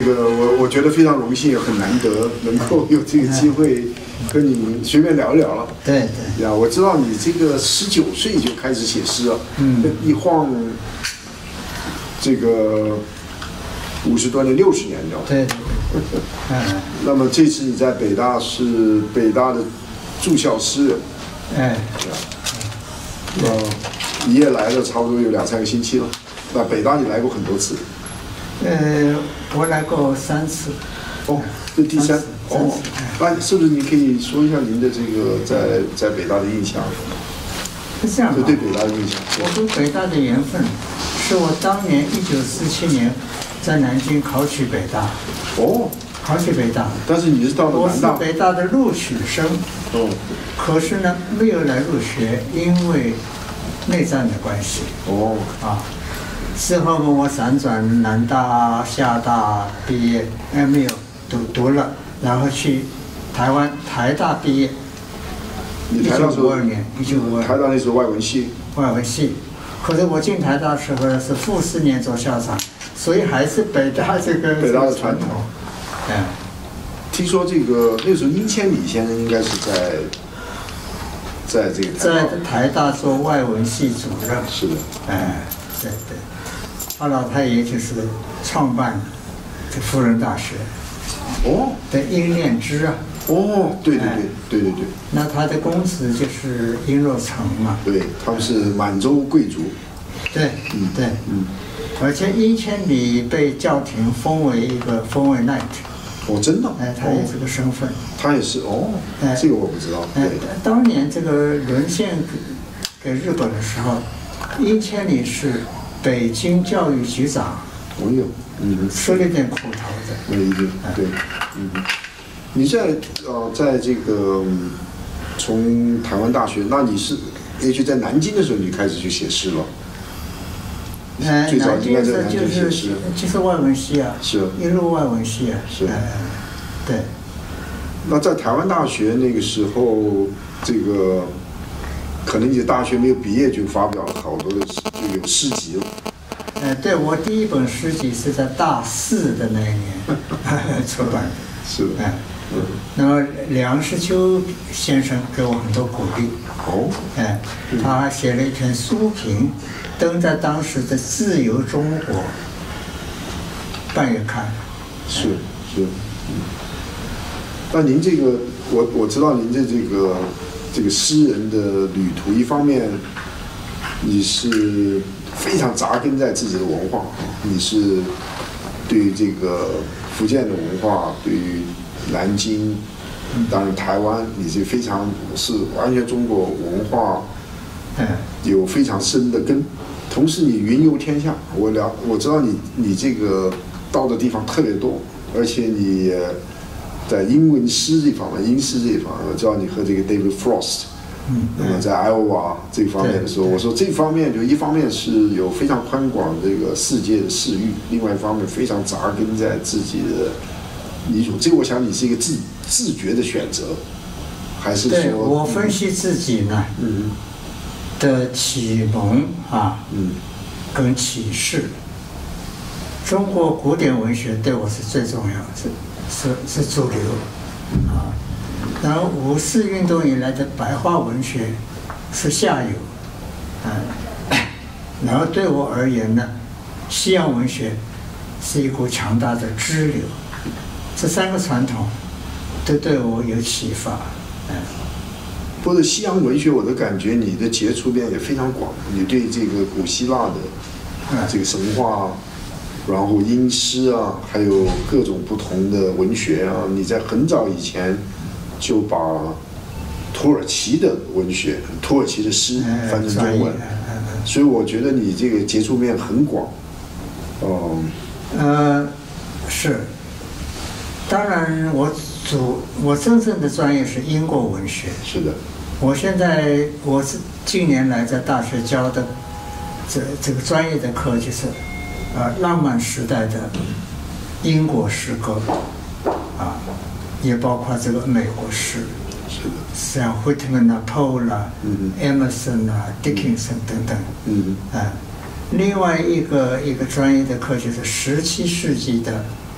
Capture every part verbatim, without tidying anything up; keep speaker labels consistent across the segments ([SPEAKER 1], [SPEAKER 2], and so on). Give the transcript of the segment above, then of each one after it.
[SPEAKER 1] 这个我我觉得非常荣幸，很难得能够有这个机会跟你随便聊一聊了。
[SPEAKER 2] 对对。
[SPEAKER 1] 呀，我知道你这个十九岁就开始写诗了，嗯，一晃这个五十多年、六十年了。
[SPEAKER 2] 对对。嗯。
[SPEAKER 1] 那么这次你在北大是北大的驻校诗人。
[SPEAKER 2] 哎。
[SPEAKER 1] 那你也来了差不多有两三个星期了。那北大你来过很多次。
[SPEAKER 2] 呃，我来过三次。
[SPEAKER 1] 哦，这第三。哦，那是不是你可以说一下您的这个在在北大的印象？
[SPEAKER 2] 是这样的。
[SPEAKER 1] 对北大的印象。
[SPEAKER 2] 我跟北大的缘分，是我当年一九四七年在南京考取北大。
[SPEAKER 1] 哦。
[SPEAKER 2] 考取北大。
[SPEAKER 1] 但是你是到了南大。
[SPEAKER 2] 我是北大的录取生。
[SPEAKER 1] 哦。
[SPEAKER 2] 可是呢，没有来入学，因为内战的关系。
[SPEAKER 1] 哦。啊。
[SPEAKER 2] 之后跟我辗转南大、厦大毕业，哎没有读读了，然后去台湾台大毕业。
[SPEAKER 1] 你台大
[SPEAKER 2] 一九五二年，一九五二。
[SPEAKER 1] 台大那时候外文系。
[SPEAKER 2] 外文系，可是我进台大时候是复四年做校长，所以还是北大这个
[SPEAKER 1] 北大的传统。
[SPEAKER 2] 哎。听
[SPEAKER 1] 说这个那时候殷千里先生应该是在在这个
[SPEAKER 2] 在台大做外文系主任。
[SPEAKER 1] 是的。
[SPEAKER 2] 哎，对对。后来他也就是创办这辅仁大学。
[SPEAKER 1] 哦。
[SPEAKER 2] 的殷念之啊。
[SPEAKER 1] 哦，对对对对对对。
[SPEAKER 2] 那他的公子就是殷若成嘛。
[SPEAKER 1] 对，他们是满洲贵族。
[SPEAKER 2] 对，嗯对，嗯。而且殷千里被教廷封为一个封为 knight。
[SPEAKER 1] 哦，真的？
[SPEAKER 2] 哎，他也是个身份。
[SPEAKER 1] 他也是哦。哎，这个我不知道。
[SPEAKER 2] 哎，当年这个沦陷给日本的时候，殷千里是北京教育局长。
[SPEAKER 1] 哦哟，嗯，
[SPEAKER 2] 吃了点苦头的。
[SPEAKER 1] 没一定，对，嗯。你在呃，在这个从台湾大学，那你是也许在南京的时候，你开始去写诗了。
[SPEAKER 2] 呃，南京是就是就是外文系啊，
[SPEAKER 1] 是
[SPEAKER 2] 一路外文系啊，
[SPEAKER 1] 是，
[SPEAKER 2] 对。
[SPEAKER 1] 那在台湾大学那个时候，这个可能你大学没有毕业就发表了好多的就有诗集了。
[SPEAKER 2] 呃，对，我第一本诗集是在大四的那一年出版的。
[SPEAKER 1] 是的。哎。
[SPEAKER 2] 嗯。那么梁实秋先生给我很多鼓励。
[SPEAKER 1] 哦。
[SPEAKER 2] 哎，他还写了一篇书评。登在当时的《自由中国》半月刊。
[SPEAKER 1] 是是，嗯。那您这个，我我知道您的这个这个诗人的旅途，一方面你是非常扎根在自己的文化，你是对于这个福建的文化，对于南京，当然台湾，你是非常是完全中国文化，有非常深的根。同时，你云游天下，我了我知道你你这个到的地方特别多，而且你也在英文诗这方面，英诗这一方面，我知道你和这个 David Frost， 嗯，那么在 Iowa 这方面的时候，我说这方面就一方面是有非常宽广这个世界的视域，另外一方面非常扎根在自己的遗嘱。这个我想你是一个自自觉的选择，还是说？
[SPEAKER 2] 对，我分析自己呢，嗯。的启蒙啊，嗯，跟启示，中国古典文学对我是最重要，是是是主流，啊，然后五四运动以来的白话文学是下游，啊，然后对我而言呢，西洋文学是一股强大的支流，这三个传统都对我有启发，嗯。
[SPEAKER 1] 或者西洋文学，我的感觉你的接触面也非常广，你对这个古希腊的这个神话，然后英诗啊，还有各种不同的文学啊，你在很早以前就把土耳其的文学、土耳其的诗翻成中文，所以我觉得你这个接触面很广。嗯，
[SPEAKER 2] 呃，是，当然我主我真正的专业是英国文学。
[SPEAKER 1] 是的。
[SPEAKER 2] 我现在我是近年来在大学教的这这个专业的课就是，呃，浪漫时代的英国诗歌，啊，也包括这个美国诗，
[SPEAKER 1] 是的，
[SPEAKER 2] 像 Whitman 啊、Poe 啦、Emerson 啊、Dickinson 等等，嗯，啊，另外一个一个专业的课就是十七世纪的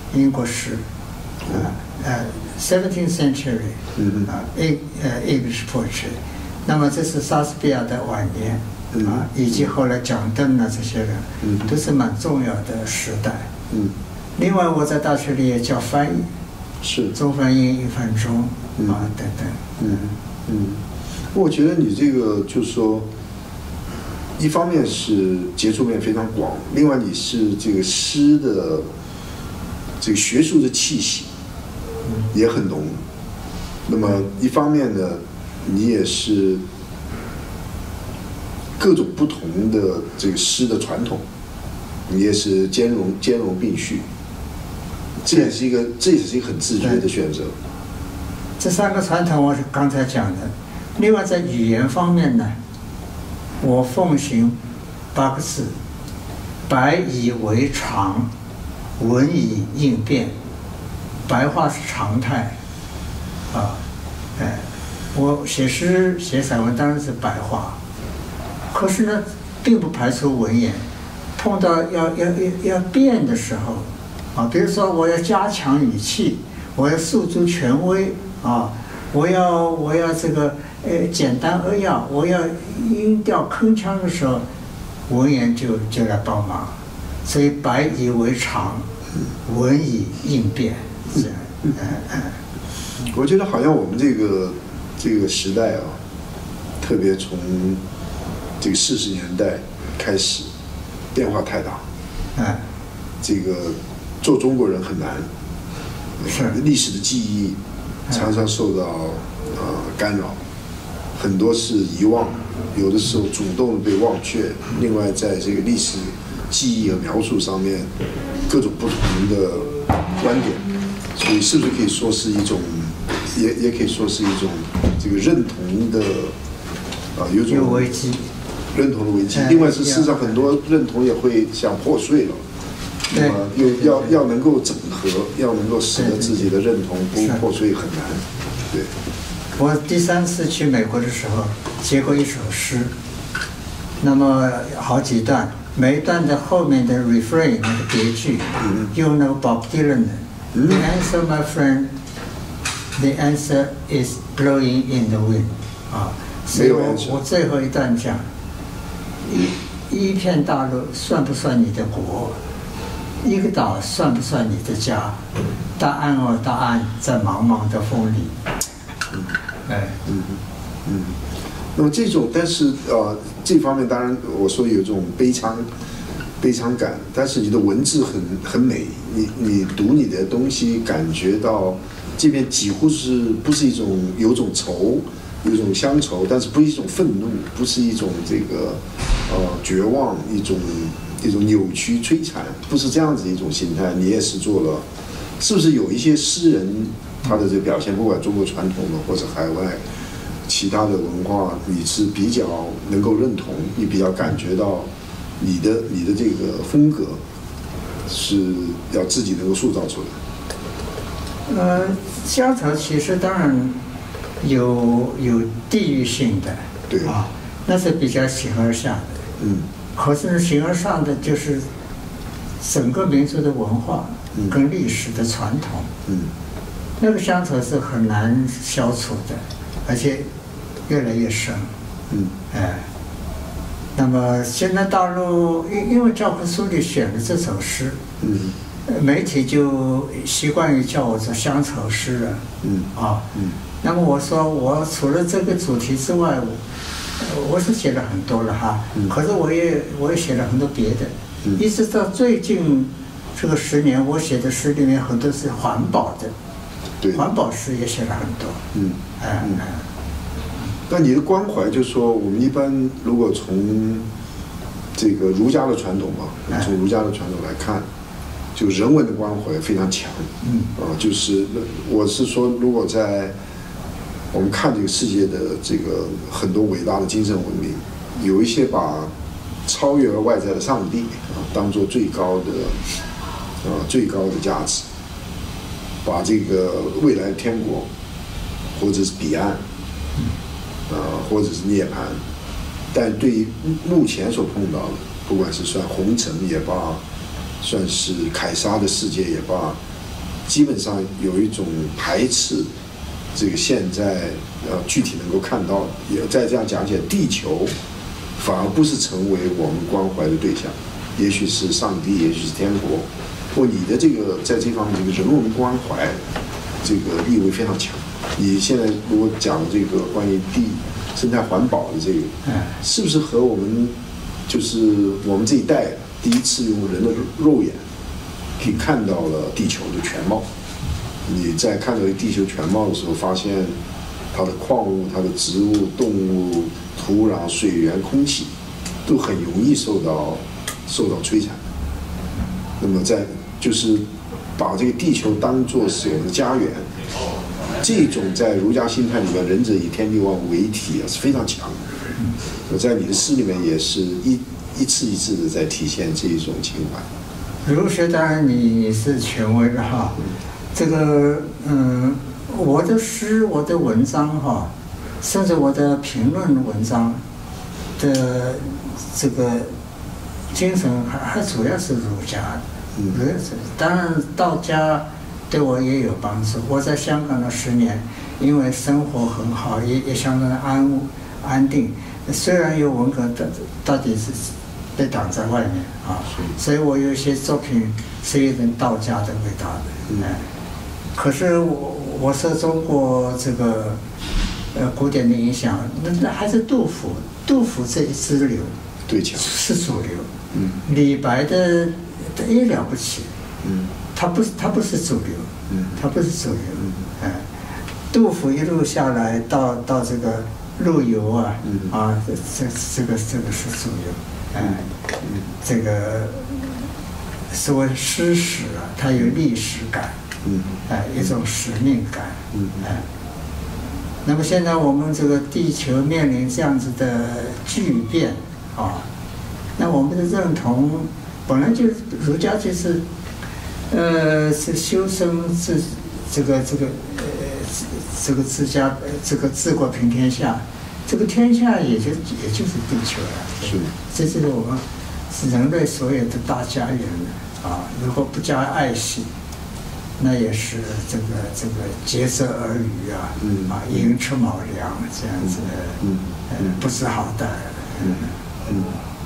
[SPEAKER 2] 英国诗，啊呃 seventeenth century 啊 English poetry。那么这是莎士比亚的晚年啊，以及后来蒋登啊这些人，都是蛮重要的时代。另外我在大学里也教翻译，
[SPEAKER 1] 是
[SPEAKER 2] 中翻英、英翻中啊等等。
[SPEAKER 1] 嗯嗯，我觉得你这个就是说，一方面是接触面非常广，另外你是这个诗的这个学术的气息也很浓。那么一方面呢，你也是各种不同的这个诗的传统，你也是兼容兼容并蓄，这也是一个这也是一个很自觉的选择。
[SPEAKER 2] 这三个传统我是刚才讲的。另外在语言方面呢，我奉行八个字：白以为常，文以应变。白话是常态，啊，哎，我写诗写散文当然是白话，可是呢，并不排除文言。碰到要要要要变的时候，啊，比如说我要加强语气，我要诉诸权威，啊，我要我要这个呃简单扼要，我要音调铿锵的时候，文言就就来帮忙。所以白以为常，文以应变，这样。嗯嗯。
[SPEAKER 1] 我觉得好像我们这个这个时代啊，特别从这个四十年代开始，变化太大。
[SPEAKER 2] 嗯。
[SPEAKER 1] 这个做中国人很难。
[SPEAKER 2] 是。
[SPEAKER 1] 历史的记忆常常受到呃干扰，很多是遗忘，有的时候主动被忘却。另外，在这个历史记忆和描述上面，各种不同的观点，所以是不是可以说是一种，也也可以说是一种这个认同的啊、呃，有种
[SPEAKER 2] 危机，
[SPEAKER 1] 认同的危机。另外是事实上很多认同也会想破碎了。那么又要要能够整合，要能够使得自己的认同不破碎很难。对。
[SPEAKER 2] 我第三次去美国的时候，接过一首诗，那么好几段，每一段的后面的 refrain 那个别句，嗯、用那个 Bob Dylan 的、嗯、，The answer, my friend, the answer is blowing in the wind 啊，所以我我最后一段讲，一一片大陆算不算你的国？一个岛算不算你的家？答案哦，答案在茫茫的风里。
[SPEAKER 1] 嗯，哎，嗯嗯。那么这种，但是呃，这方面当然我说有这种悲伤、悲伤感，但是你的文字很很美，你你读你的东西，感觉到这边几乎是不是一种有种愁，有一种乡愁，但是不是一种愤怒，不是一种这个呃绝望，一种。一种扭曲摧残，不是这样子一种心态。你也是做了，是不是有一些诗人他的这个表现，不管中国传统的或者海外其他的文化，你是比较能够认同，你比较感觉到你的你的这个风格是要自己能够塑造出来。
[SPEAKER 2] 呃，乡愁其实当然有有地域性的，
[SPEAKER 1] 对
[SPEAKER 2] 啊，那是比较形而下的，
[SPEAKER 1] 嗯。
[SPEAKER 2] 可是形而上的就是整个民族的文化跟历史的传统，
[SPEAKER 1] 嗯，
[SPEAKER 2] 那个乡愁是很难消除的，而且越来越深，
[SPEAKER 1] 嗯，
[SPEAKER 2] 哎，那么现在大陆因因为教科书里选了这首诗，
[SPEAKER 1] 嗯，
[SPEAKER 2] 媒体就习惯于叫我做乡愁诗人，
[SPEAKER 1] 嗯，
[SPEAKER 2] 啊，
[SPEAKER 1] 嗯，
[SPEAKER 2] 那么我说我除了这个主题之外，我。我是写了很多了哈，
[SPEAKER 1] 嗯、
[SPEAKER 2] 可是我也我也写了很多别的，
[SPEAKER 1] 嗯、
[SPEAKER 2] 一直到最近这个十年，我写的诗里面很多是环保的，
[SPEAKER 1] 对，
[SPEAKER 2] 环保诗也写了很多，
[SPEAKER 1] 嗯，
[SPEAKER 2] 哎、嗯，
[SPEAKER 1] 那你的关怀，就是说，我们一般如果从这个儒家的传统嘛，从儒家的传统来看，就人文的关怀非常强，
[SPEAKER 2] 嗯，
[SPEAKER 1] 啊，就是我是说，如果在我们看这个世界的这个很多伟大的精神文明，有一些把超越而外在的上帝啊当做最高的啊最高的价值，把这个未来的天国或者是彼岸啊或者是涅槃，但对于目前所碰到的，不管是算红尘也罢，算是凯撒的世界也罢， 基本上有一种排斥这个现在呃具体能够看到，也再这样讲起来，地球反而不是成为我们关怀的对象，也许是上帝，也许是天国。或你的这个在这方面这个人文关怀，这个意味非常强。你现在如果讲这个关于地生态环保的这个，是不是和我们就是我们这一代第一次用人的肉眼可以看到了地球的全貌？你在看到地球全貌的时候，发现它的矿物、它的植物、动物、土壤、水源、空气都很容易受到受到摧残。那么在就是把这个地球当作是我们的家园，这种在儒家心态里面，仁者以天地万物为体啊，是非常强的。在你的诗里面也是一一次一次的在体现这一种情怀。
[SPEAKER 2] 儒学当然你是权威了哈，这个嗯，我的诗、我的文章哈，甚至我的评论文章的这个精神还还主要是儒家的。嗯，当然道家对我也有帮助。我在香港的十年，因为生活很好，也也相当的安安定。虽然有文革，但到底是被挡在外面啊，所以我有一些作品是有点道家的味道的。嗯，可是我我受中国这个呃古典的影响，那那还是杜甫，杜甫这一支流，
[SPEAKER 1] 对强
[SPEAKER 2] 是主流。
[SPEAKER 1] 嗯，
[SPEAKER 2] 李白的。也了不起，
[SPEAKER 1] 嗯，
[SPEAKER 2] 他不是他不是主流，
[SPEAKER 1] 嗯，
[SPEAKER 2] 他不是主流，嗯，哎，杜甫一路下来到到这个陆游啊，嗯、啊，这这这个这个是主流，哎，嗯，这个所谓诗史啊，它有历史感，嗯，哎，一种使命感，嗯，哎，那么现在我们这个地球面临这样子的巨变啊，那我们的认同。本来就是儒家就是，呃，是修身治这个这个呃这个治家这个治国平天下，这个天下也就也就是地球了。
[SPEAKER 1] 是。
[SPEAKER 2] 这就是我们人类所有的大家园啊！如果不加爱惜，那也是这个这个竭泽而渔啊，嗯、啊，寅吃卯粮这样子，嗯呃、不知好歹。嗯嗯。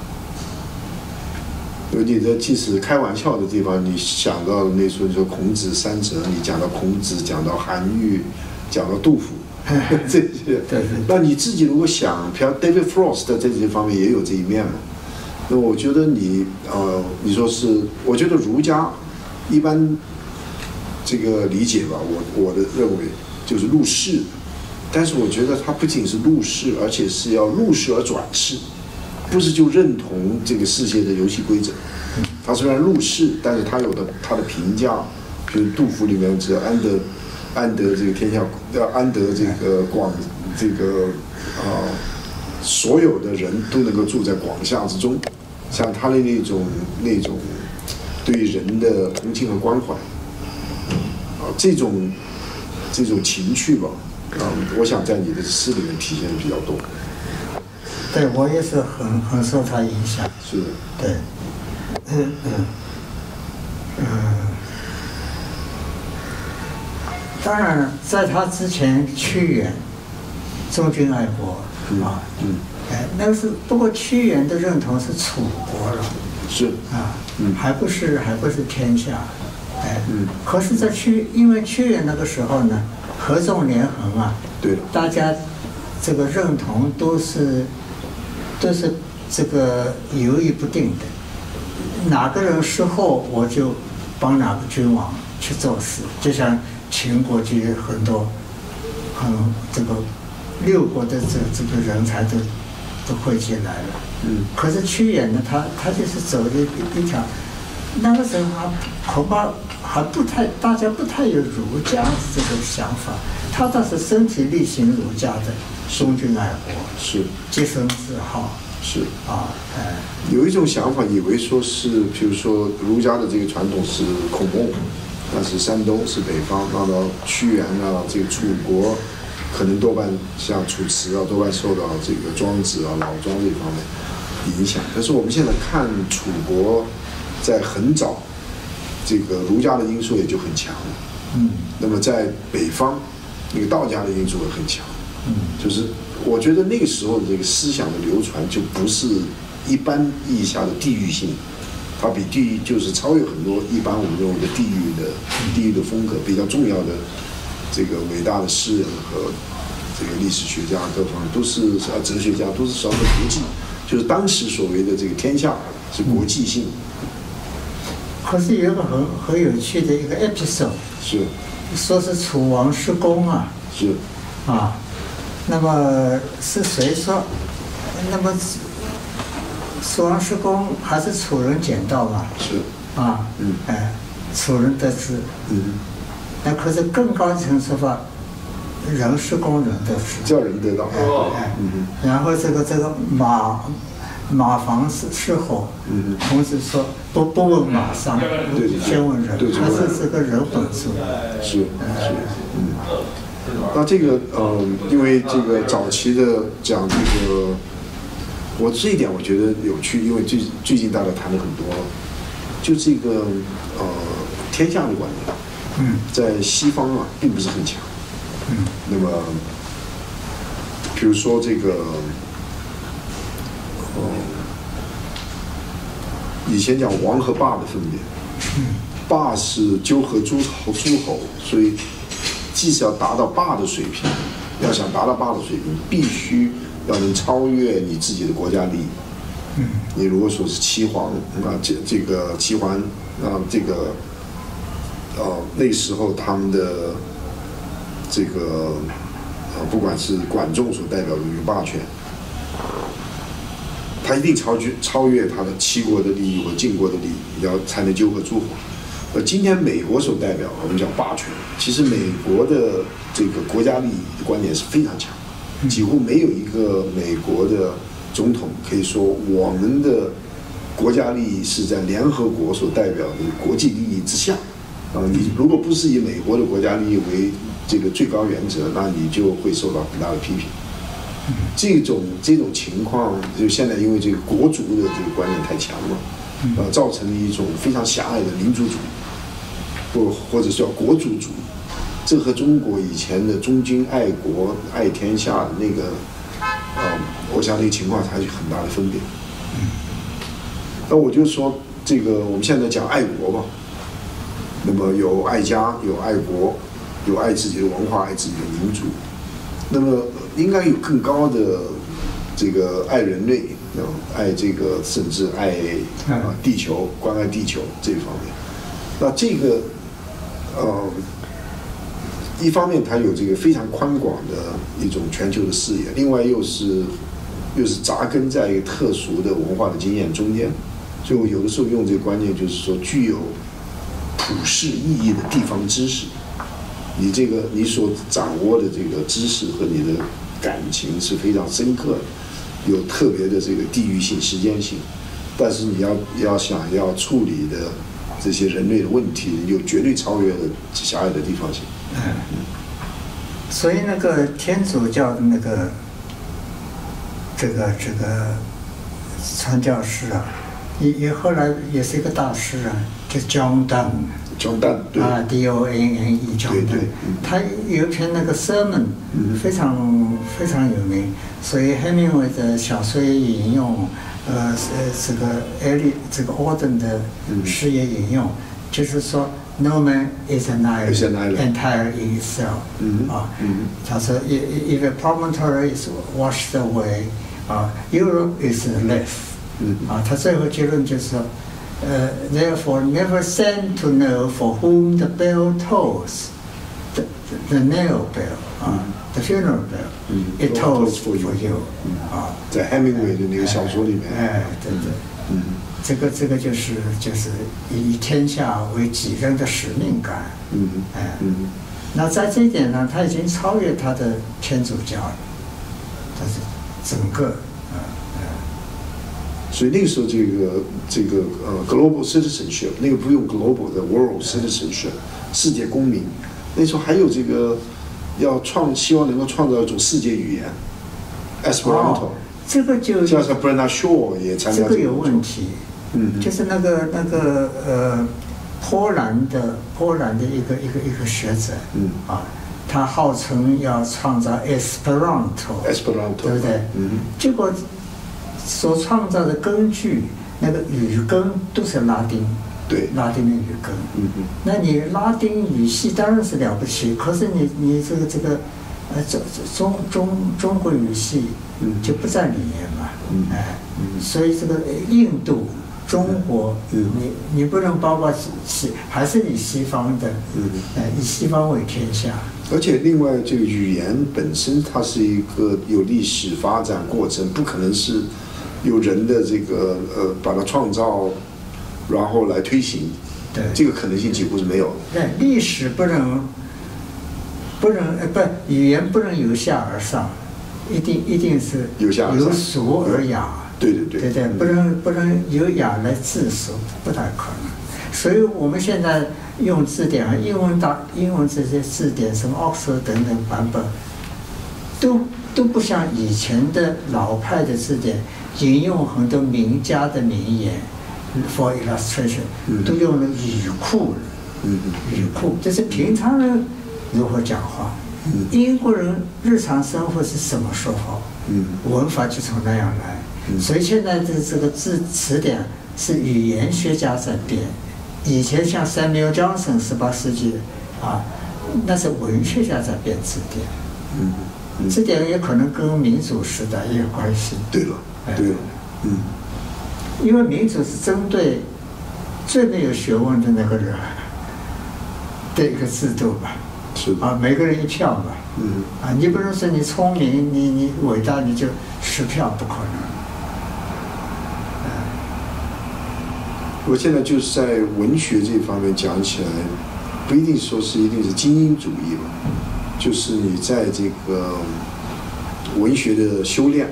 [SPEAKER 1] 有你的即使开玩笑的地方，你想到的那时候你说孔子三哲，你讲到孔子，讲到韩愈，讲到杜甫，这些，
[SPEAKER 2] 对，
[SPEAKER 1] 那你自己如果想，比如 David Frost 在这些方面也有这一面嘛？那我觉得你呃，你说是，我觉得儒家一般这个理解吧，我我的认为就是入世，但是我觉得它不仅是入世，而且是要入世而转世。不是就认同这个世界的游戏规则，他虽然入世，但是他有的他的评价，比如杜甫里面只要安得安得这个天下，要安得这个广这个啊、呃，所有的人都能够住在广厦之中，像他的那种那种对人的同情和关怀，啊，这种这种情趣吧，啊，我想在你的诗里面体现的比较多。
[SPEAKER 2] 对，我也是很很受他影响。
[SPEAKER 1] 是的。
[SPEAKER 2] 对，嗯嗯嗯。当然了，在他之前，屈原忠君爱国啊，嗯，哎，那个是不过屈原的认同是楚国了，
[SPEAKER 1] 是
[SPEAKER 2] 啊，嗯，还不是还不是天下，哎，
[SPEAKER 1] 嗯，
[SPEAKER 2] 可是，在屈因为屈原那个时候呢，合纵连横啊，
[SPEAKER 1] 对，
[SPEAKER 2] 大家这个认同都是。都是这个犹豫不定的，哪个人事后我就帮哪个君王去做事，就像秦国就有很多很这个六国的这这个人才都都汇集来了。嗯。可是屈原呢，他他就是走的一条，那个时候还恐怕还不太大家不太有儒家这个想法，他倒是身体力行儒家的。忠君爱国
[SPEAKER 1] 是，
[SPEAKER 2] 洁身自好
[SPEAKER 1] 是
[SPEAKER 2] 啊，哎，
[SPEAKER 1] 有一种想法，以为说是，比如说儒家的这个传统是孔孟，那是山东是北方，那到屈原啊，这个楚国，可能多半像楚辞啊，多半受到这个庄子啊、老庄这方面影响。但是我们现在看楚国，在很早这个儒家的因素也就很强。
[SPEAKER 2] 嗯。那
[SPEAKER 1] 么在北方，那个道家的因素也很强。
[SPEAKER 2] 嗯。
[SPEAKER 1] 就是我觉得那个时候的这个思想的流传就不是一般意义下的地域性，它比地域就是超越很多一般我们认为的地域的地域的风格比较重要的这个伟大的诗人和这个历史学家各方面都是啊哲学家都是少的国际，就是当时所谓的这个天下是国际性。
[SPEAKER 2] 可是有一个很很有趣的一个 episode，
[SPEAKER 1] 是
[SPEAKER 2] 说是楚王失公啊，
[SPEAKER 1] 是
[SPEAKER 2] 啊，那么是谁说？那么楚王失公还是楚人捡到嘛？
[SPEAKER 1] 是
[SPEAKER 2] 啊，嗯，哎，楚人得知，
[SPEAKER 1] 嗯，
[SPEAKER 2] 那可是更高一层说法，人失公人得知，
[SPEAKER 1] 叫人得到，
[SPEAKER 2] 哎，嗯，然后这个这个马。马房是是后，嗯，同时说不不问马商，先问人，他是这个人本出来。
[SPEAKER 1] 是是，嗯。那这个呃，因为这个早期的讲这个，我这一点我觉得有趣，因为最最近大家谈了很多，就这个呃天下的观念，嗯，在西方啊并不是很强，嗯。那么，比如说这个。哦，以前讲王和霸的分别，霸是纠合诸侯诸侯，所以即使要达到霸的水平，要想达到霸的水平，必须要能超越你自己的国家利益。你如果说是齐皇啊，这这个齐桓啊，这个呃那时候他们的这个呃不管是管仲所代表的这个霸权。他一定超越超越他的齐国的利益或晋国的利益，要才能纠合诸侯。而今天美国所代表我们讲霸权，其实美国的这个国家利益的观点是非常强，几乎没有一个美国的总统可以说我们的国家利益是在联合国所代表的国际利益之下。啊，你如果不是以美国的国家利益为这个最高原则，那你就会受到很大的批评。这种这种情况，就现在因为这个国族的这个观念太强了，呃，造成了一种非常狭隘的民族主义，或或者叫国族主义。这和中国以前的忠君爱国、爱天下的那个，呃，我想那个情况还是很大的分别。那我就说，这个我们现在讲爱国嘛，那么有爱家，有爱国，有爱自己的文化，爱自己的民族。那么应该有更高的这个爱人类，爱这个甚至爱啊地球，关爱地球这一方面。那这个呃，一方面它有这个非常宽广的一种全球的视野，另外又是又是扎根在一个特殊的文化的经验中间。所以我有的时候用这个观念，就是说具有普世意义的地方知识。你这个你所掌握的这个知识和你的感情是非常深刻的，有特别的这个地域性、时间性，但是你要要想要处理的这些人类的问题，有绝对超越的狭隘的地方性。嗯，
[SPEAKER 2] 所以那个天主教的那个这个这个传教士啊，也也后来也是一个大师啊，叫 John Donne。John
[SPEAKER 1] Donne 对
[SPEAKER 2] 啊 ，D O N N E，John Donne，他有一篇那个 sermon，非常非常有名，所以 Hemingway 的小说也引用，呃呃这个 Eli 这个 Auden 的诗也引用，就是说 No man is an island entire in itself，啊，他说 If a promontory is washed away，啊 ，Europe is left，啊，他最后结论就是说。Uh, therefore, never send to know for whom the bell tolls, the, the, the nail bell, uh, the funeral bell, mm-hmm. it tolls for you. you.
[SPEAKER 1] 啊，在 Hemingway 的那个小说里面，
[SPEAKER 2] 哎，对对，嗯，这个这个就是就是以天下为己任的使命感，嗯哎，嗯，那在这一点呢，他已经超越他的天主教了，他是整个。
[SPEAKER 1] 所以那个时候，这个这个呃 global citizenship 那个不用 global 的 world citizenship 世界公民，那时候还有这个要创希望能够创造一种世界语言 Esperanto，、哦、
[SPEAKER 2] 这个就
[SPEAKER 1] 像是 Bernard Shaw 也参加
[SPEAKER 2] 这个有问题，嗯，就是那个那个呃波兰的波兰的一个一个一个学者，
[SPEAKER 1] 嗯
[SPEAKER 2] 啊，他号称要创造 Esperanto，Esperanto， 对不对？
[SPEAKER 1] 嗯，
[SPEAKER 2] 结果所创造的根据那个语根都是拉丁，
[SPEAKER 1] 对，
[SPEAKER 2] 拉丁的语根。
[SPEAKER 1] 嗯嗯，
[SPEAKER 2] 那你拉丁语系当然是了不起，可是你你这个这个呃中中中中国语系就不在里面嘛，
[SPEAKER 1] 嗯，
[SPEAKER 2] 哎，所以这个印度。中国，
[SPEAKER 1] 嗯、
[SPEAKER 2] 你你不能包括西，还是以西方的，
[SPEAKER 1] 嗯，
[SPEAKER 2] 呃，以西方为天下。
[SPEAKER 1] 而且另外，这个语言本身它是一个有历史发展过程，不可能是有人的这个呃把它创造，然后来推行。
[SPEAKER 2] 对，
[SPEAKER 1] 这个可能性几乎是没有。
[SPEAKER 2] 对，历史不能不能呃不，语言不能由下而上，一定一定是
[SPEAKER 1] 由下而上，
[SPEAKER 2] 由俗而雅。
[SPEAKER 1] 对对对，
[SPEAKER 2] 对对，不能不能由雅来自俗，不太可能。所以我们现在用字典啊，英文大英文这些字典，什么 Oxford 等等版本，都都不像以前的老派的字典，引用很多名家的名言 ，for illustration，、嗯、都用了语库，
[SPEAKER 1] 嗯、
[SPEAKER 2] 语库，这是平常人如何讲话。
[SPEAKER 1] 嗯、
[SPEAKER 2] 英国人日常生活是什么说话？
[SPEAKER 1] 嗯、
[SPEAKER 2] 文法就从那样来。所以现在的这个字词典是语言学家在编，以前像 Samuel Johnson 十八世纪啊，那是文学家在编字典。
[SPEAKER 1] 嗯，嗯
[SPEAKER 2] 字典也可能跟民主时代也有关系。
[SPEAKER 1] 对了，对了，嗯，
[SPEAKER 2] 因为民主是针对最没有学问的那个人的一个制度吧。
[SPEAKER 1] 是
[SPEAKER 2] 啊，每个人一票嘛。
[SPEAKER 1] 嗯，
[SPEAKER 2] 啊，你不能说你聪明，你你伟大，你就十票，不可能。
[SPEAKER 1] 我现在就是在文学这方面讲起来，不一定说是一定是精英主义了，就是你在这个文学的修炼，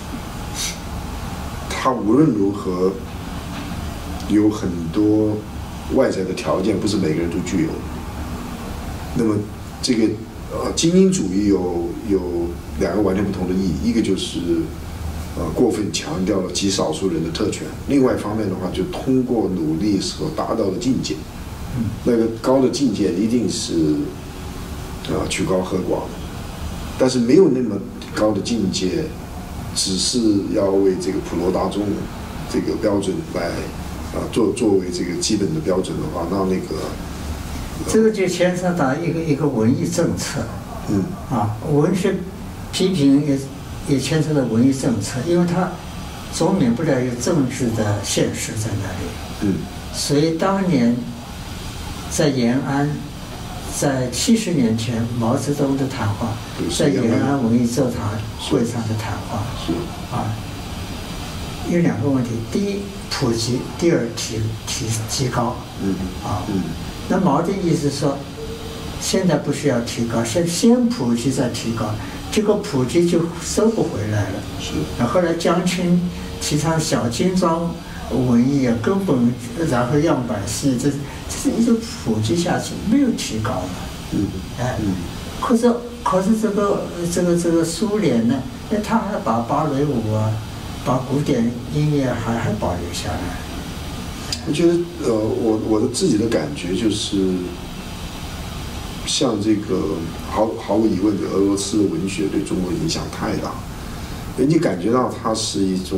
[SPEAKER 1] 它无论如何有很多外在的条件，不是每个人都具有的。那么这个呃精英主义有有两个完全不同的意义，一个就是呃过分强调了极少数人的特权，另外一方面的话，就通过努力所达到的境界，那个高的境界一定是啊、呃、曲高和寡的，但是没有那么高的境界，只是要为这个普罗大众这个标准来啊、呃、作作为这个基本的标准的话，那那个。
[SPEAKER 2] 这个就牵涉到一个一个文艺政策，
[SPEAKER 1] 嗯，
[SPEAKER 2] 啊，文学批评也也牵涉到文艺政策，因为它总免不了有政治的现实在那里，
[SPEAKER 1] 嗯，
[SPEAKER 2] 所以当年在延安，在七十年前毛泽东的谈话，在延安文艺座谈会上的谈话，
[SPEAKER 1] 是
[SPEAKER 2] 啊，有两个问题：第一，普及；第二，提提提高，
[SPEAKER 1] 嗯，
[SPEAKER 2] 啊，
[SPEAKER 1] 嗯。
[SPEAKER 2] 那毛的意思说，现在不需要提高，先先普及再提高，结果普及就收不回来了。
[SPEAKER 1] 是。
[SPEAKER 2] 然后来江青提倡小精装文艺啊，根本然后样板戏，这这是一直普及下去，没有提高嘛。
[SPEAKER 1] 嗯。
[SPEAKER 2] 哎。
[SPEAKER 1] 嗯。
[SPEAKER 2] 可是可是这个这个这个苏联呢，那他还把芭蕾舞啊，把古典音乐还还保留下来。
[SPEAKER 1] 我觉得，呃，我我的自己的感觉就是，像这个毫毫无疑问的，俄罗斯的文学对中国影响太大，你感觉到它是一种，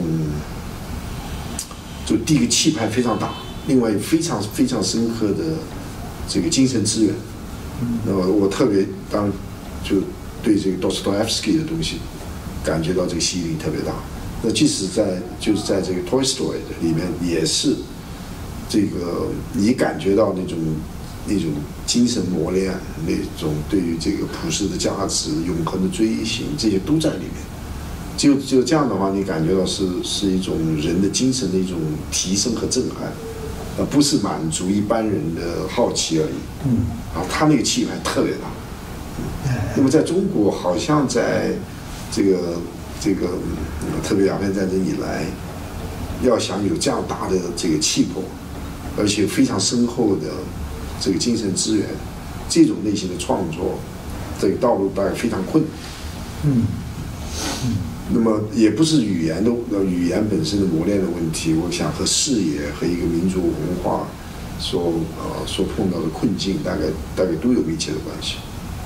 [SPEAKER 1] 就第一个气派非常大，另外非常非常深刻的这个精神资源。那么我特别当就对这个 Dostoevsky 的东西感觉到这个吸引力特别大。那即使在就是在这个 Tolstoy 里面也是。这个你感觉到那种那种精神磨练，那种对于这个普世的价值、永恒的追寻，这些都在里面。就就这样的话，你感觉到是是一种人的精神的一种提升和震撼，而不是满足一般人的好奇而已。
[SPEAKER 2] 嗯，
[SPEAKER 1] 啊，他那个气派特别大。嗯，那么在中国，好像在这个这个、嗯、特别鸦片战争以来，要想有这样大的这个气魄。而且非常深厚的这个精神资源，这种类型的创作，这个道路大概非常困难。
[SPEAKER 2] 嗯嗯。
[SPEAKER 1] 那么也不是语言的语言本身的磨练的问题，我想和视野和一个民族文化所呃所碰到的困境，大概大概都有密切的关系。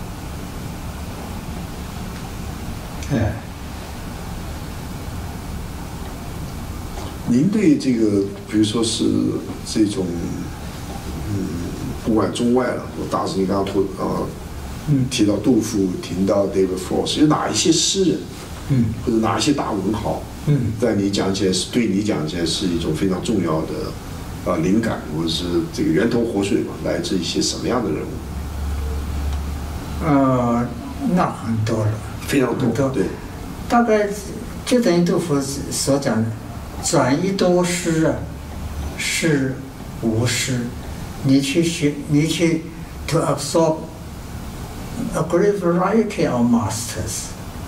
[SPEAKER 2] 哎，
[SPEAKER 1] 您对这个，比如说是这种，嗯，不管中外了，大师你刚刚提啊，嗯，提到杜甫，提到 David Frost， 有哪一些诗人，嗯，或者哪一些大文豪，嗯，在你讲起来是对你讲起来是一种非常重要的啊、呃、灵感，或者是这个源头活水嘛，来自一些什么样的人物？
[SPEAKER 2] 呃，那很多了，
[SPEAKER 1] 非常多，对，
[SPEAKER 2] 大概就等于杜甫所讲的。转一多诗啊，是无诗。你去学，你去 to absorb a great variety of masters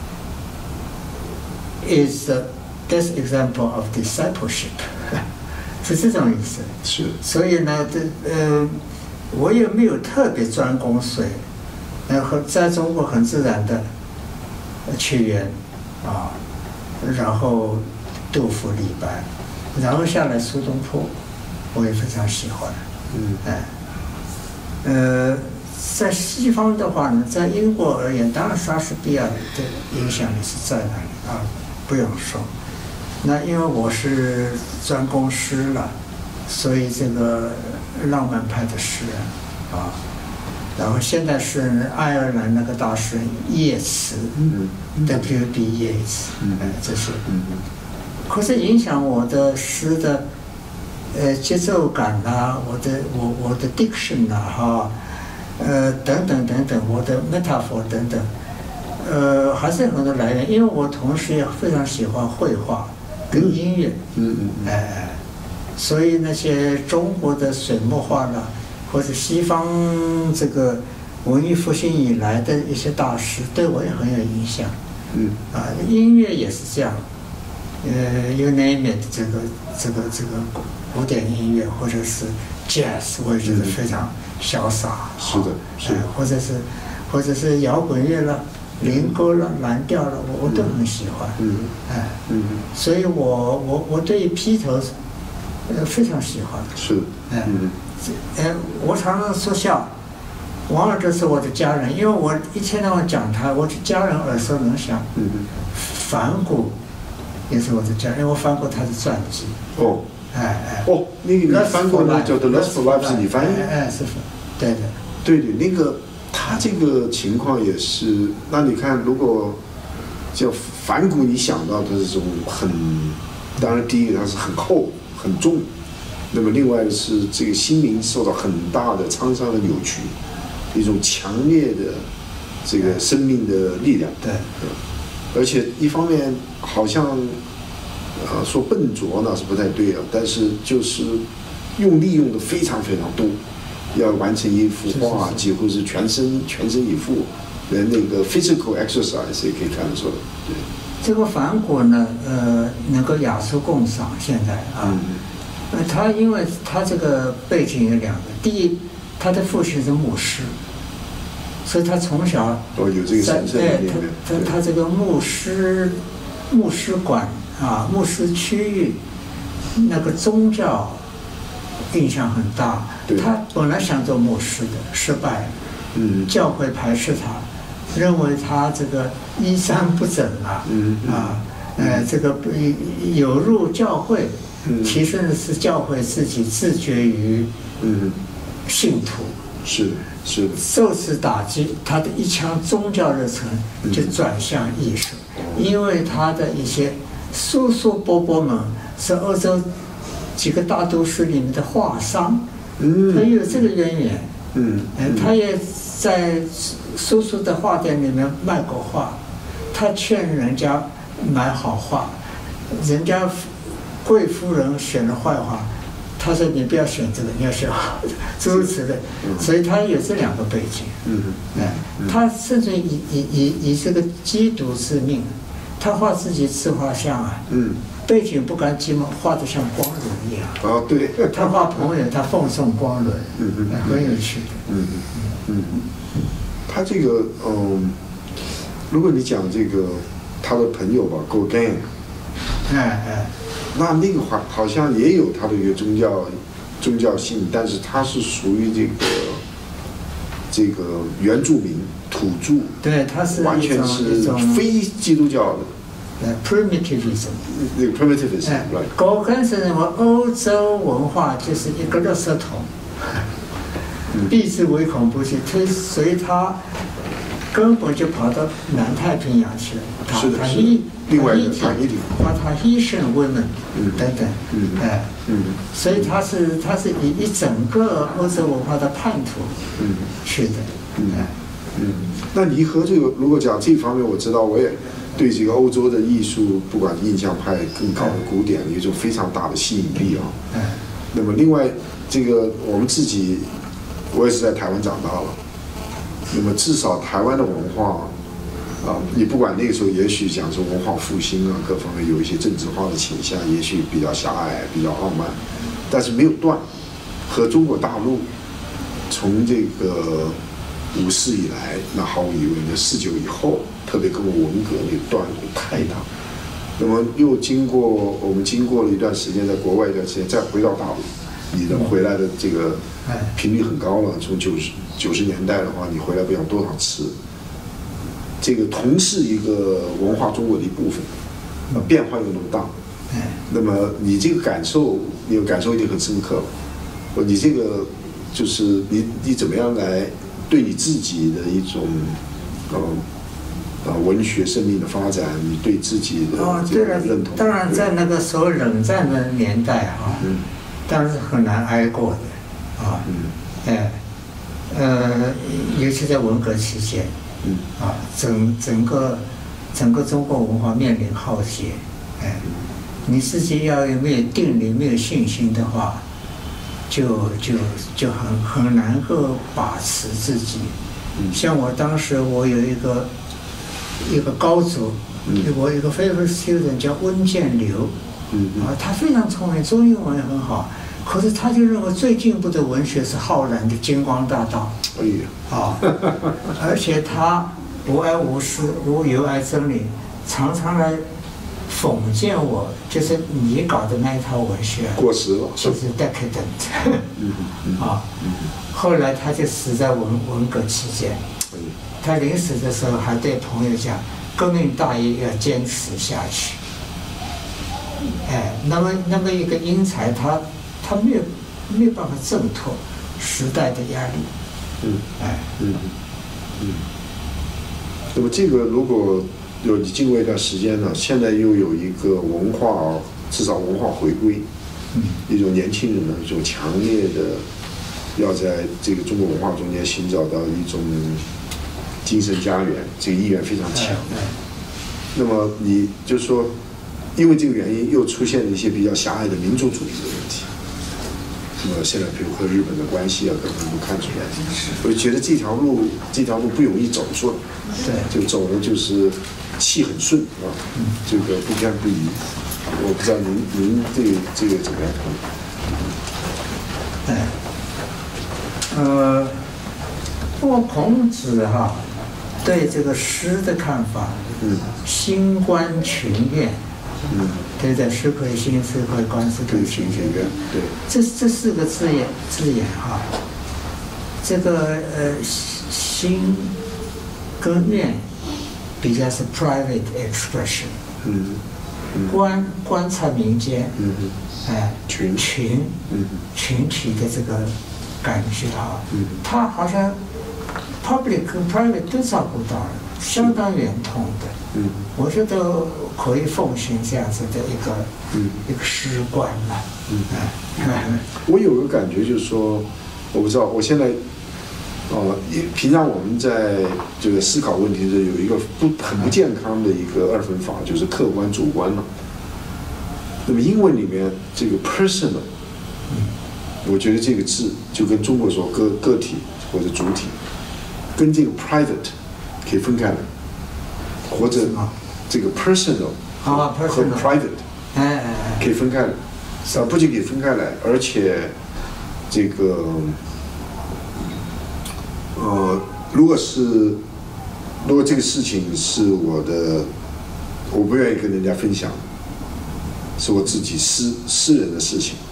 [SPEAKER 2] is the best example of discipleship 是这种意思。
[SPEAKER 1] 是。所
[SPEAKER 2] 以呢，这呃，我也没有特别专攻谁，然后在中国很自然的屈原啊，然后。杜甫、李白，然后下来苏东坡，我也非常喜欢。嗯，哎，呃，在西方的话呢，在英国而言，当然莎士比亚的影响力是在那里啊，不用说。那因为我是专攻诗了，所以这个浪漫派的诗人啊，然后现代诗人爱尔兰那个大诗人叶茨，嗯 ，W B Yeats， 嗯，这是，嗯。可是影响我的诗的，呃节奏感啦，我的我我的 diction 啦哈，呃等等等等，我的 metaphor 等等，呃还是有很多来源，因为我同时也非常喜欢绘画跟音乐，嗯嗯，哎、呃，所以那些中国的水墨画啦，或者西方这个文艺复兴以来的一些大师，对我也很有影响，嗯，啊，音乐也是这样。呃 ，you name it， 这个这个这个古典音乐或者是 jazz， 我也觉得非常潇洒。
[SPEAKER 1] 是的，是的、呃。
[SPEAKER 2] 或者是或者是摇滚乐了、灵歌了、蓝调了，我我都很喜欢。嗯，哎、呃，嗯，所以我我我对披头，呃，非常喜欢。
[SPEAKER 1] 是。哎、呃，嗯，
[SPEAKER 2] 呃，我常常说笑，王尔德是我的家人，因为我一天到晚讲他，我的家人耳熟能详。嗯嗯。梵谷。也是我的家人，因为我翻过他的传记。哦，哎哎，
[SPEAKER 1] 哦，那个你翻过那叫《The Lust for Life》是你翻译？
[SPEAKER 2] 哎哎，是，对的，
[SPEAKER 1] 对对，那个他这个情况也是。那你看，如果叫梵谷，你想到的这种很，当然第一个他是很厚很重，那么另外的是这个心灵受到很大的沧桑的扭曲，一种强烈的这个生命的力量。
[SPEAKER 2] 对。
[SPEAKER 1] 嗯，而且一方面好像，呃，说笨拙那是不太对啊，但是就是用力用的非常非常多，要完成一幅画，几乎是全身全身以赴，连那个 physical exercise 也可以看得出来。对，
[SPEAKER 2] 这个梵谷呢，呃，能够雅俗共赏，现在啊，呃，他因为他这个背景有两个，第一，他的父亲是牧师。所以他从小
[SPEAKER 1] 哦有这个神圣的面，
[SPEAKER 2] 他他他这个牧师牧师馆啊，牧师区域那个宗教印象很大。他本来想做牧师的，失败了。嗯。教会排斥他，认为他这个衣衫不整啊，嗯啊，呃，这个有入教会，提升的是教会自己自觉于嗯信徒。
[SPEAKER 1] 是的。是的，
[SPEAKER 2] 受此打击，他的一腔宗教热忱就转向艺术，嗯、因为他的一些叔叔伯伯们是欧洲几个大都市里面的画商，嗯，他有这个渊源，嗯，嗯他也在叔叔的画店里面卖过画，他劝人家买好画，人家贵夫人选了坏画。他说：“你不要选这个，你要选好的，诸如此类。”所以他有这两个背景。嗯哎，他甚至以以以以这个缉毒之命，他画自己自画像啊。嗯。背景不敢寂寞，画得像光轮一样。
[SPEAKER 1] 哦，对。
[SPEAKER 2] 他画朋友，他奉送光轮。嗯嗯。很有趣的。嗯
[SPEAKER 1] 嗯嗯。他这个嗯，如果你讲这个他的朋友吧 ，Gauguin。
[SPEAKER 2] 哎哎。
[SPEAKER 1] 那那个好好像也有他的一个宗教宗教性，但是它是属于这个这个原住民土著，
[SPEAKER 2] 对，它是
[SPEAKER 1] 完全是非基督教的。
[SPEAKER 2] 呃 ，primitivism，
[SPEAKER 1] 那个 primitivism，
[SPEAKER 2] 哎，我跟是认为欧洲文化就是一个垃圾桶，避之唯恐不及，所以所以它根本就跑到南太平洋去了。
[SPEAKER 1] 是的，是
[SPEAKER 2] 的。
[SPEAKER 1] 另外一个塔伊蒂，
[SPEAKER 2] 把它 Haitian women 等等，
[SPEAKER 1] 嗯，
[SPEAKER 2] 哎，嗯，所以它是它是以一整个欧洲文化的叛徒，嗯，去的，
[SPEAKER 1] 嗯，嗯，那你和这个如果讲这方面，我知道我也对这个欧洲的艺术，不管印象派更高的古典，有一种非常大的吸引力啊。嗯，那么另外这个我们自己，我也是在台湾长大了，那么至少台湾的文化。啊，你不管那个时候，也许讲说文化复兴啊，各方面有一些政治化的倾向，也许比较狭隘、比较傲慢，但是没有断。和中国大陆从这个五四以来，那毫无疑问的四九以后，特别跟我文革那个断流太大。那么又经过我们经过了一段时间，在国外一段时间，再回到大陆，你的回来的这个频率很高了。从九十九十年代的话，你回来不讲多少次。这个同是一个文化中国的一部分，呃，变化又那么大，那么你这个感受，你有感受一定很深刻。你这个就是你你怎么样来对你自己的一种，呃，呃，文学生命的发展，你对自己的这个认同？
[SPEAKER 2] 当然，在那个时候冷战的年代啊，嗯，当然是很难挨过的，啊，嗯，哎，呃，尤其在文革期间。嗯啊，整整个整个中国文化面临浩劫，哎，你自己要有没有定力、没有信心的话，就就就很很难够把持自己。嗯、像我当时，我有一个一个高足，嗯、我有一个 favorite student 叫温建流，嗯啊，他非常聪明，中英文也很好，可是他就认为最进步的文学是浩然的《金光大道》。
[SPEAKER 1] 哎呀，
[SPEAKER 2] 啊，而且他无爱无私，无有爱真理，常常来讽谏我，就是你搞的那一套文学
[SPEAKER 1] 过时了，
[SPEAKER 2] 就是 decadent， 啊，后来他就死在文文革期间，他临死的时候还对朋友讲，革命大业要坚持下去。哎，那么那么一个英才，他他没有没有办法挣脱时代的压力。
[SPEAKER 1] 嗯，哎，嗯，嗯，那么这个如果有你经过一段时间呢，现在又有一个文化，至少文化回归，嗯，一种年轻人的一种强烈的，要在这个中国文化中间寻找到一种精神家园，这个意愿非常强。那么你就说，因为这个原因，又出现了一些比较狭隘的民族主义的问题。那么现在，比如和日本的关系啊，各方面都看出来，我就觉得这条路，这条路不容易走出来。
[SPEAKER 2] 对，
[SPEAKER 1] 就走的就是气很顺啊，这个不偏不倚。我不知道您您对这个怎么样
[SPEAKER 2] 看？哎，呃，不过孔子哈对这个诗的看法，嗯，心观群怨。嗯，对的，诗可以心，诗可以观，诗可以群怨。对，这这四个字眼字眼哈，这个呃心跟怨比较是 private expression。嗯，嗯观观察民间，嗯哎群群，嗯群体的这个感觉哈，嗯，他好像 public 跟 private 都照顾到了，相当圆通的。嗯，我觉得可以奉行这样子的一个、嗯、一个诗观嘛。嗯，
[SPEAKER 1] 嗯我有个感觉就是说，我不知道，我现在，呃，平常我们在这个思考问题的时候，有一个不很不健康的一个二分法，就是客观主观了。那么英文里面这个 personal， 嗯，我觉得这个字就跟中国说个个体或者主体，跟这个 private 可以分开来。或者这个 personal 和 private 可以分开来，啊，不仅可以分开来，而且这个呃，如果是如果这个事情是我的，我不愿意跟人家分享，是我自己私私人的事情，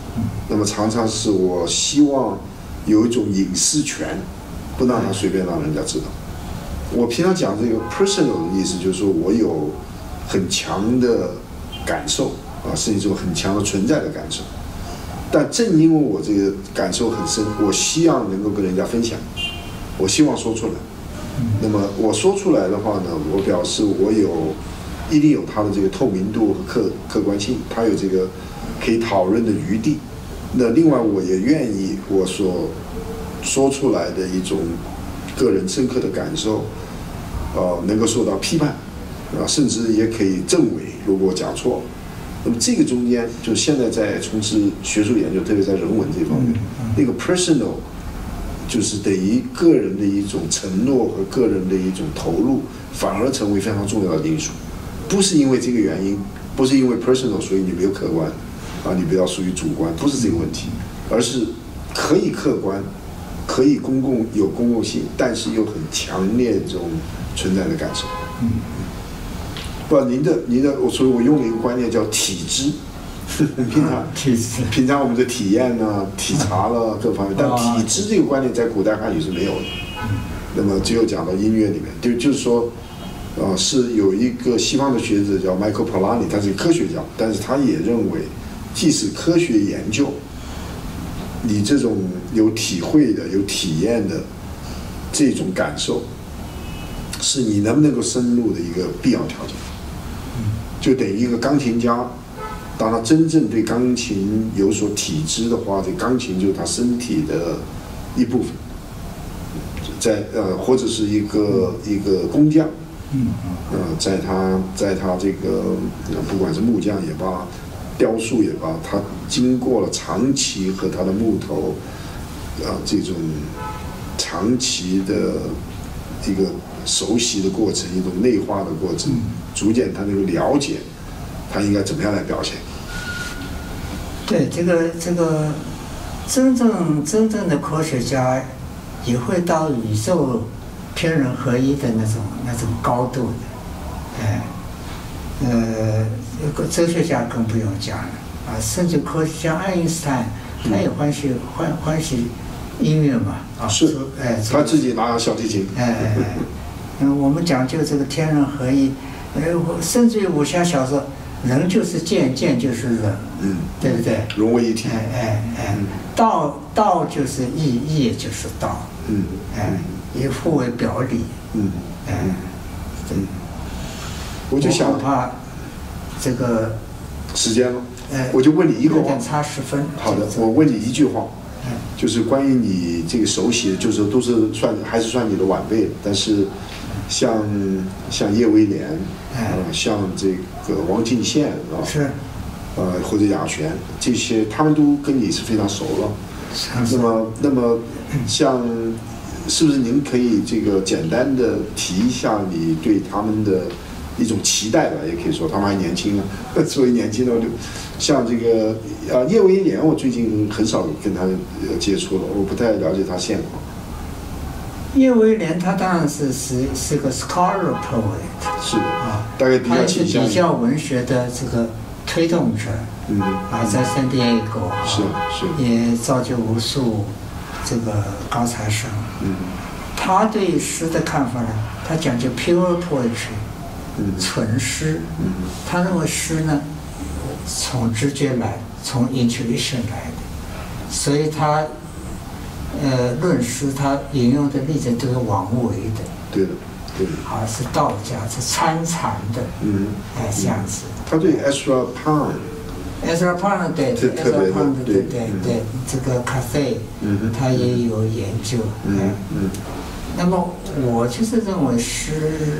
[SPEAKER 1] 那么常常是我希望有一种隐私权，不让他随便让人家知道。我平常讲这个 personal 的意思，就是说我有很强的感受啊，是一种很强的存在的感受。但正因为我这个感受很深，我希望能够跟人家分享，我希望说出来。那么我说出来的话呢，我表示我有一定有它的这个透明度和客客观性，它有这个可以讨论的余地。那另外我也愿意我所说出来的一种个人深刻的感受，呃，能够受到批判，啊，甚至也可以证伪，如果我讲错了。那么这个中间，就现在在从事学术研究，特别在人文这方面，那个 personal 就是等于个人的一种承诺和个人的一种投入，反而成为非常重要的因素。不是因为这个原因，不是因为 personal 所以你没有客观，啊，你不要属于主观，不是这个问题，而是可以客观，可以公共有公共性，但是又很强烈这种存在的感受。嗯。不，您的您的，所以我用了一个观念叫体知。平常
[SPEAKER 2] 体知，
[SPEAKER 1] 平常我们的体验呢、体察了各方面，但体知这个观念在古代汉语是没有的。那么只有讲到音乐里面，就就是说，呃，是有一个西方的学者叫 Michael Polanyi， 他是科学家，但是他也认为，即使科学研究，你这种有体会的、有体验的这种感受，是你能不能够深入的一个必要条件。就等于一个钢琴家，当他真正对钢琴有所体知的话，这钢琴就是他身体的一部分。在呃，或者是一个一个工匠，呃，在他在他这个不管是木匠也罢，雕塑也罢，他经过了长期和他的木头，啊，这种长期的一个熟悉的过程，一种内化的过程，逐渐他能够了解他应该怎么样来表现。
[SPEAKER 2] 对，这个这个真正真正的科学家也会到宇宙天人合一的那种那种高度的，哎，呃，哲学家更不用讲了啊，甚至科学家爱因斯坦他也欢喜欢欢喜音乐嘛，啊，
[SPEAKER 1] 是，
[SPEAKER 2] 哎，
[SPEAKER 1] 他自己拿小提琴，
[SPEAKER 2] 哎哎哎，嗯，我们讲究这个天人合一，呃，甚至于武侠小说，人就是剑，剑就是人，嗯，对不对？
[SPEAKER 1] 融为一体。
[SPEAKER 2] 哎哎哎，道道就是义，义也就是道，嗯，哎，以互为表里，嗯，哎，嗯，
[SPEAKER 1] 我就想
[SPEAKER 2] 怕这个
[SPEAKER 1] 时间了，哎，我就问你一个话，
[SPEAKER 2] 差十分。
[SPEAKER 1] 好的，我问你一句话。就是关于你这个手写，就是都是算还是算你的晚辈，但是像像叶威廉，啊、呃，像这个王敬宪啊，
[SPEAKER 2] 是，
[SPEAKER 1] 呃或者雅璇这些，他们都跟你是非常熟了。那么那么像是不是您可以这个简单的提一下你对他们的一种期待吧？也可以说他们还年轻啊，作为年轻的就。像这个呃叶威廉，我最近很少跟他接触了，我不太了解他现况。
[SPEAKER 2] 叶威廉他当然是是是个 scholar poet，
[SPEAKER 1] 是的啊，大概比较倾向于
[SPEAKER 2] 比较文学的这个推动者，嗯啊，在圣地亚哥
[SPEAKER 1] 是是
[SPEAKER 2] 也造就无数这个高材生。嗯，他对诗的看法呢，他讲究 pure poetry， 嗯，纯诗。嗯，他认为诗呢。从直觉来，从 intuition 来的，所以他呃论诗，他引用的例子都是王维的，
[SPEAKER 1] 对的，对的，
[SPEAKER 2] 啊是道家，是参禅的，嗯，哎这样子。
[SPEAKER 1] 他对 Ezra Pound，Ezra
[SPEAKER 2] Pound 对 ，Ezra Pound 对对对，这个 Cathay， 嗯，他也有研究，嗯嗯。那么我就是认为诗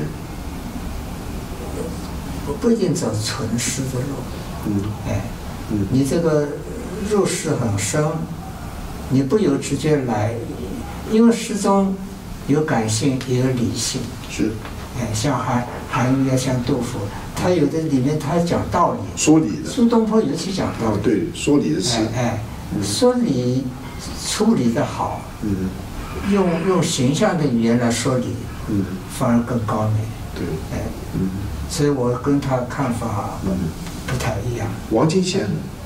[SPEAKER 2] 不一定走纯诗的路。嗯，哎，嗯，你这个入世很深，你不由直觉来，因为诗中有感性也有理性，
[SPEAKER 1] 是，
[SPEAKER 2] 哎，像韩韩愈啊，像杜甫，他有的里面他讲道理，
[SPEAKER 1] 说理的，
[SPEAKER 2] 苏东坡尤其讲道理，
[SPEAKER 1] 哦，对，说理的诗，
[SPEAKER 2] 哎，哎嗯、说理处理的好，嗯，用用形象的语言来说理，嗯，反而更高明，
[SPEAKER 1] 对，
[SPEAKER 2] 哎，嗯，所以我跟他看法，嗯。不太一样。
[SPEAKER 1] 王敬宪，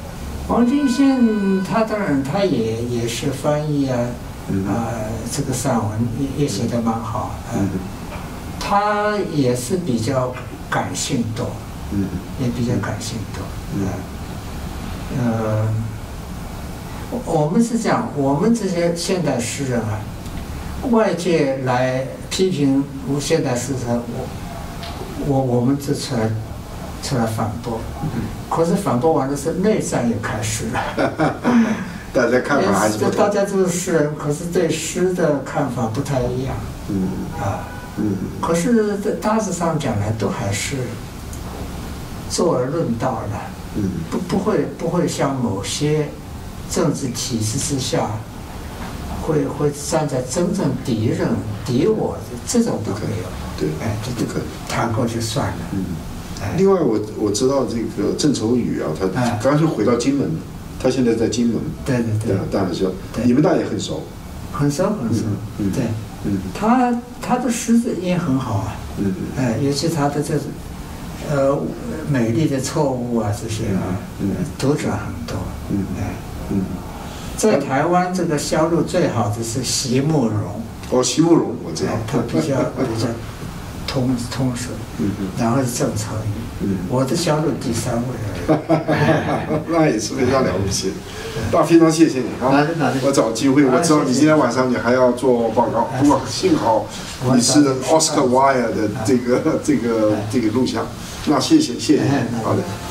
[SPEAKER 2] 王金宪他当然他也也是翻译啊，
[SPEAKER 1] 嗯
[SPEAKER 2] 啊、呃，这个散文也也写得蛮好，呃、
[SPEAKER 1] 嗯，
[SPEAKER 2] 他也是比较感性多，
[SPEAKER 1] 嗯，
[SPEAKER 2] 也比较感性多，
[SPEAKER 1] 嗯，
[SPEAKER 2] 呃，我们是这样，我们这些现代诗人啊，外界来批评我现代诗人，我我我们就出来出来反驳，可是反驳完的是内战也开始了。
[SPEAKER 1] 大家看法还是不同。
[SPEAKER 2] 大家都是诗人，可是对诗的看法不太一样。
[SPEAKER 1] 嗯
[SPEAKER 2] 啊，
[SPEAKER 1] 嗯，
[SPEAKER 2] 可是大致上讲来，都还是坐而论道的。
[SPEAKER 1] 嗯，
[SPEAKER 2] 不不会不会像某些政治体制之下，会会站在真正敌人敌我这种都没有。
[SPEAKER 1] 对，
[SPEAKER 2] 哎，这
[SPEAKER 1] 不可能
[SPEAKER 2] 谈过就算了。
[SPEAKER 1] 嗯。另外我，我我知道这个郑愁予啊，他刚才回到金门，他现在在金门。
[SPEAKER 2] 对对对。
[SPEAKER 1] 当然是，你们大也很熟。
[SPEAKER 2] 很熟很熟。
[SPEAKER 1] 嗯。
[SPEAKER 2] 对。
[SPEAKER 1] 嗯。
[SPEAKER 2] 他他的诗也很好啊。
[SPEAKER 1] 嗯。
[SPEAKER 2] 哎，尤其他的这，呃，美丽的错误啊这些啊，
[SPEAKER 1] 嗯，
[SPEAKER 2] 读者很多。
[SPEAKER 1] 嗯。
[SPEAKER 2] 哎。
[SPEAKER 1] 嗯。
[SPEAKER 2] 在台湾这个销路最好的是席慕容。
[SPEAKER 1] 哦，席慕容我知道。
[SPEAKER 2] 他比较比较。通通顺，
[SPEAKER 1] 嗯嗯，
[SPEAKER 2] 然后是郑愁予，嗯，我的销路第三位而已，
[SPEAKER 1] 那也是非常了不起，那非常谢谢你啊！我找机会，我知道你今天晚上你还要做报告，不过幸好你是 Oscar Wilde 的这个这个这个录像，那谢谢谢谢你，好的。